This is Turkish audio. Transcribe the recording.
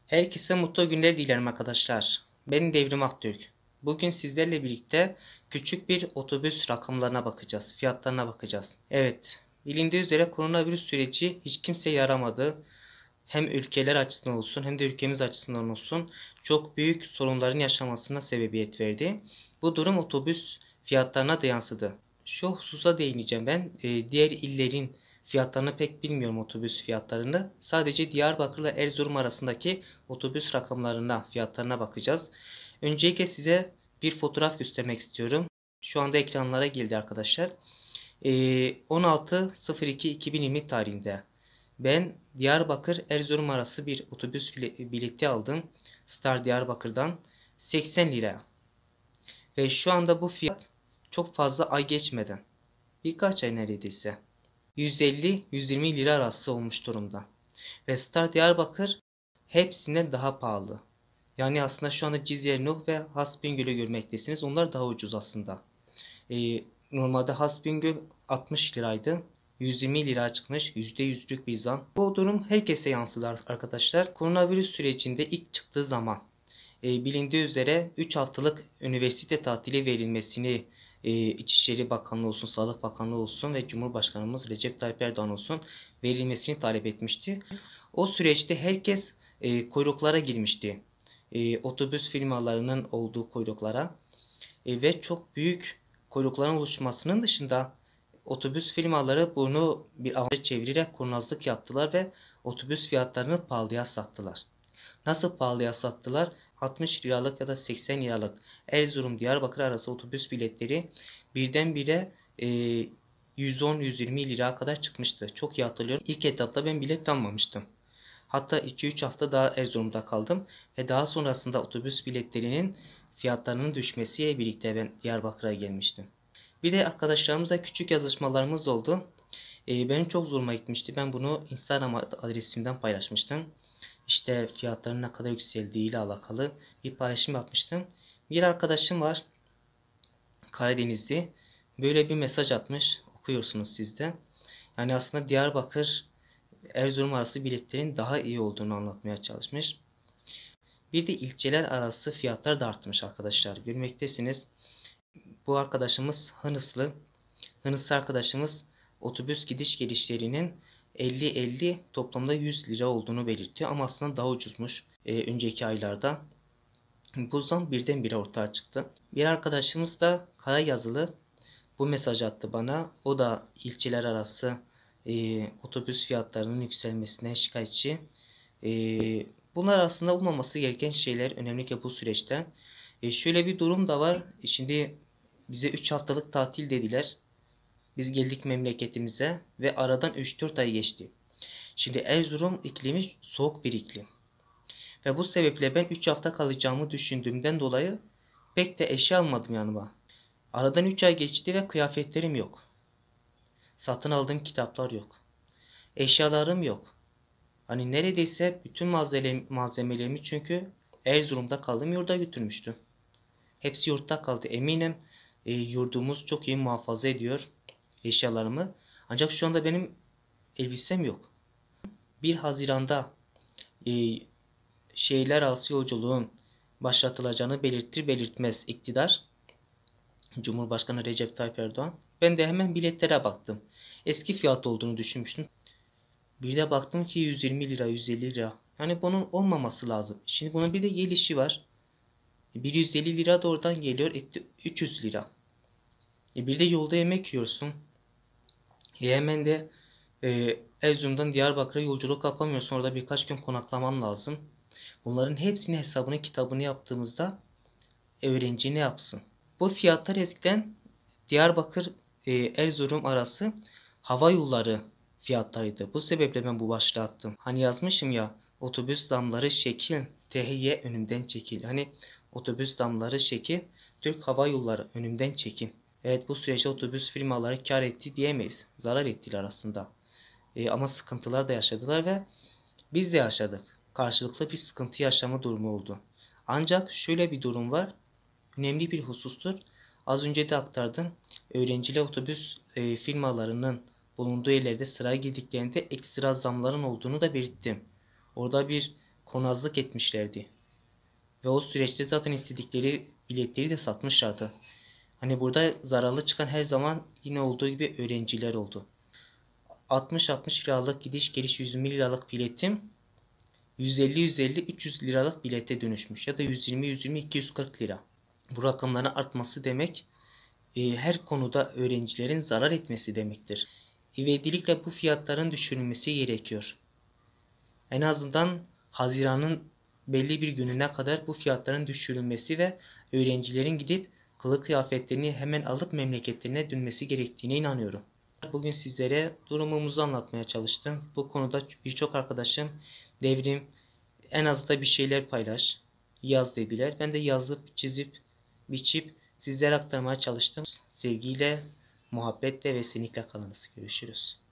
Herkese mutlu günler dilerim arkadaşlar. Ben Devrim Aktürk. Bugün sizlerle birlikte küçük bir otobüs rakamlarına bakacağız, fiyatlarına bakacağız. Evet, bilindiği üzere koronavirüs süreci hiç kimseye yaramadı. Hem ülkeler açısından olsun hem de ülkemiz açısından olsun çok büyük sorunların yaşamasına sebebiyet verdi. Bu durum otobüs fiyatlarına da yansıdı. Şu hususa değineceğim ben. Diğer illerin fiyatlarını pek bilmiyorum, otobüs fiyatlarını. Sadece Diyarbakır'la Erzurum arasındaki otobüs rakamlarına, fiyatlarına bakacağız. Öncelikle size bir fotoğraf göstermek istiyorum. Şu anda ekranlara geldi arkadaşlar. 16.02.2020 tarihinde ben Diyarbakır Erzurum arası bir otobüs bileti aldım. Star Diyarbakır'dan 80 lira. Ve şu anda bu fiyat çok fazla ay geçmeden, birkaç ay neredeyse 150-120 lira arası olmuş durumda. Ve Star Diyarbakır hepsinden daha pahalı. Yani aslında şu anda Cizre, Nuh ve Hasbingöl'ü görmektesiniz. Onlar daha ucuz aslında. Normalde Hasbingöl 60 liraydı. 120 lira çıkmış. %100'lük bir zam. Bu durum herkese yansıdı arkadaşlar. Koronavirüs sürecinde ilk çıktığı zaman bilindiği üzere 3 haftalık üniversite tatili verilmesini İçişleri Bakanlığı olsun, Sağlık Bakanlığı olsun ve Cumhurbaşkanımız Recep Tayyip Erdoğan olsun verilmesini talep etmişti. O süreçte herkes kuyruklara girmişti. Otobüs firmalarının olduğu kuyruklara ve çok büyük kuyrukların oluşmasının dışında otobüs firmaları bunu bir amaca çevirerek kurnazlık yaptılar ve otobüs fiyatlarını pahalıya sattılar. Nasıl pahalıya sattılar? 60 liralık ya da 80 liralık Erzurum-Diyarbakır arası otobüs biletleri birdenbire 110-120 lira kadar çıkmıştı. Çok iyi hatırlıyorum. İlk etapta ben bilet almamıştım. Hatta 2-3 hafta daha Erzurum'da kaldım ve daha sonrasında otobüs biletlerinin fiyatlarının düşmesiyle birlikte ben Diyarbakır'a gelmiştim. Bir de arkadaşlarımızla küçük yazışmalarımız oldu. Benim çok zoruma gitmişti. Ben bunu Instagram adresimden paylaşmıştım. İşte fiyatların ne kadar yükseldiği ile alakalı bir paylaşım yapmıştım. Bir arkadaşım var, Karadenizli. Böyle bir mesaj atmış. Okuyorsunuz siz de. Yani aslında Diyarbakır Erzurum arası biletlerin daha iyi olduğunu anlatmaya çalışmış. Bir de ilçeler arası fiyatlar da artmış arkadaşlar. Görmektesiniz. Bu arkadaşımız Hınıslı. Hınıslı arkadaşımız otobüs gidiş gelişlerinin 50-50 toplamda 100 lira olduğunu belirtiyor. Ama aslında daha ucuzmuş önceki aylarda. Bu zam birdenbire ortaya çıktı. Bir arkadaşımız da Karayazılı bu mesaj attı bana. O da ilçeler arası otobüs fiyatlarının yükselmesine şikayetçi. E, Bunlar aslında olmaması gereken şeyler, önemli bu süreçte. Şöyle bir durum da var. Şimdi bize 3 haftalık tatil dediler. Biz geldik memleketimize ve aradan 3-4 ay geçti. Şimdi Erzurum iklimi soğuk bir iklim. Ve bu sebeple ben 3 hafta kalacağımı düşündüğümden dolayı pek de eşya almadım yanıma. Aradan 3 ay geçti ve kıyafetlerim yok. Satın aldığım kitaplar yok. Eşyalarım yok. Hani neredeyse bütün malzemelerimi, çünkü Erzurum'da kaldığım yurda götürmüştüm. Hepsi yurtta kaldı. Eminim yurdumuz çok iyi muhafaza ediyor eşyalarımı. Ancak şu anda benim elbisem yok. 1 Haziran'da e, şehirler arası yolculuğun başlatılacağını belirtir belirtmez iktidar, Cumhurbaşkanı Recep Tayyip Erdoğan. Ben de hemen biletlere baktım. Eski fiyat olduğunu düşünmüştüm. Bir de baktım ki 120 lira, 150 lira. Yani bunun olmaması lazım. Şimdi bunun bir de gelişi var. Bir 150 lira da oradan geliyor. Etti 300 lira. Bir de yolda yemek yiyorsun. Hemen de Erzurum'dan Diyarbakır'a yolculuk yapamıyorsun. Orada birkaç gün konaklaman lazım. Bunların hepsini hesabını kitabını yaptığımızda öğrenci ne yapsın? Bu fiyatlar eskiden Diyarbakır Erzurum arası hava yolları fiyatlarıydı. Bu sebeple ben bu başlığı attım. Hani yazmışım ya, otobüs zamları şekil, THY önümden çekil. Hani otobüs zamları şekil, Türk Hava Yolları önümden çekil. Evet, bu süreçte otobüs firmaları kar etti diyemeyiz. Zarar ettiler aslında. Ama sıkıntılar da yaşadılar ve biz de yaşadık. Karşılıklı bir sıkıntı yaşama durumu oldu. Ancak şöyle bir durum var. Önemli bir husustur. Az önce de aktardım. Öğrenciler otobüs firmalarının bulunduğu yerlerde sıraya girdiklerinde ekstra zamların olduğunu da belirttim. Orada bir konazlık etmişlerdi. Ve o süreçte zaten istedikleri biletleri de satmışlardı. Hani burada zararlı çıkan her zaman yine olduğu gibi öğrenciler oldu. 60-60 liralık gidiş geliş 120 liralık biletim 150-150-300 liralık bilete dönüşmüş ya da 120-120-240 lira. Bu rakamların artması demek her konuda öğrencilerin zarar etmesi demektir. İvedilikle bu fiyatların düşürülmesi gerekiyor. En azından Haziran'ın belli bir gününe kadar bu fiyatların düşürülmesi ve öğrencilerin gidip kılık kıyafetlerini hemen alıp memleketlerine dönmesi gerektiğine inanıyorum. Bugün sizlere durumumuzu anlatmaya çalıştım. Bu konuda birçok arkadaşım devrim en az da bir şeyler paylaş, yaz dediler. Ben de yazıp, çizip, biçip sizlere aktarmaya çalıştım. Sevgiyle, muhabbetle ve seninle kalınız. Görüşürüz.